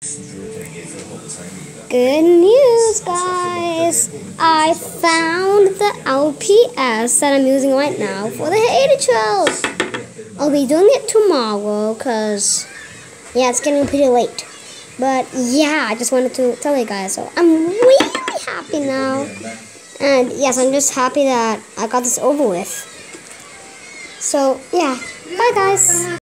Good news, guys! I found the LPS that I'm using right now for the Hater Trails. I'll be doing it tomorrow because, yeah, it's getting pretty late. But, yeah, I just wanted to tell you guys. So, I'm really happy now. And, yes, I'm just happy that I got this over with. So, yeah. Bye, guys.